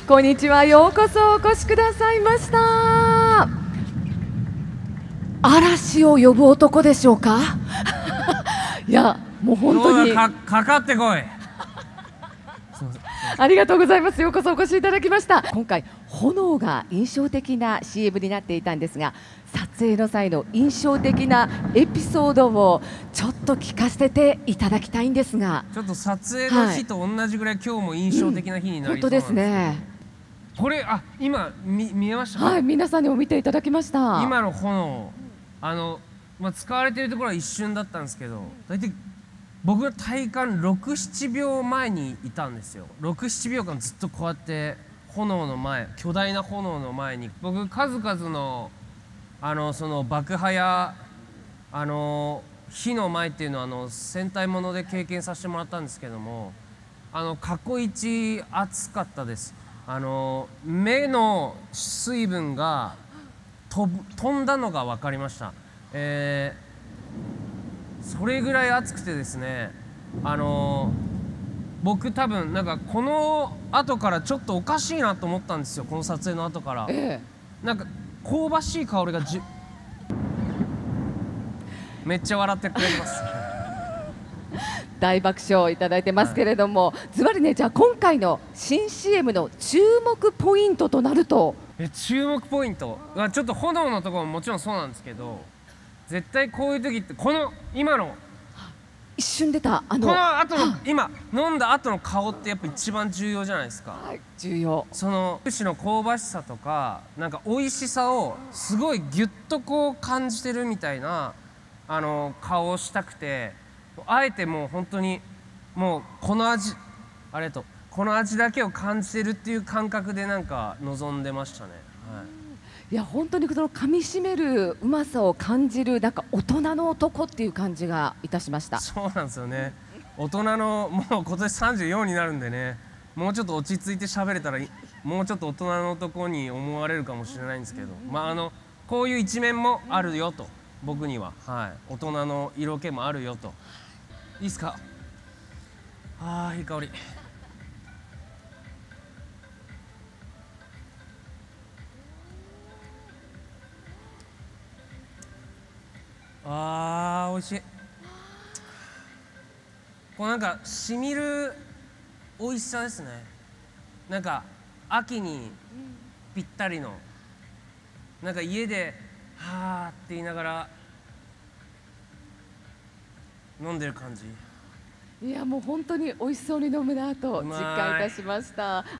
こんにちは。ようこそお越しくださいました。嵐を呼ぶ男でしょうか。いや、もう本当にかかってこい。 ありがとうございます。ようこそお越しいただきました。今回炎が印象的な CM になっていたんですが、撮影の際の印象的なエピソードをちょっと聞かせていただきたいんですが。 ちょっと撮影の日と同じぐらい、今日も印象的な日になりそうなんですけど、 本当ですね。 これ今見えましたか。 はい、皆さんにも見ていただきました。 今の炎、使われているところは一瞬だったんですけど、大体僕の体感6、7秒前にいたんですよ。6、7秒間ずっとこうやって炎の前、巨大な炎の前に、僕数々のその爆破や火の前っていうのは戦隊もので経験させてもらったんですけども、過去一暑かったです。目の水分が飛んだのが分かりました。それぐらい暑くてですね、僕多分なんかこの後からちょっとおかしいなと思ったんですよ。この撮影の後から、なんか香ばしい香りがめっちゃ笑ってくれます。 大爆笑いただいてますけれども、ズバリね、じゃあ今回の新 CM の注目ポイントとなると。 注目ポイントはちょっと炎のところももちろんそうなんですけど、絶対こういう時ってこの今の一瞬出たこの後の今飲んだ後の顔ってやっぱ一番重要じゃないですか。 はい、重要。 その牛の香ばしさとかなんか美味しさをすごいギュッとこう感じてるみたいな顔をしたくて、あえてもう本当にもうこの味この味だけを感じてるっていう感覚でなんか望んでましたね。 いや本当にその噛み締めるうまさを感じる、なんか大人の男っていう感じがいたしました。 そうなんですよね。大人のもう今年34になるんでね、もうちょっと落ち着いて喋れたらもうちょっと大人の男に思われるかもしれないんですけど、こういう一面もあるよと、僕には、大人の色気もあるよと。いいっすか。いい香り。美味しい。こうなんかしみる美味しさですね。なんか秋にぴったりの、なんか家ではーって言いながら飲んでる感じ。 いやもう本当に美味しそうに飲むなと実感いたしました。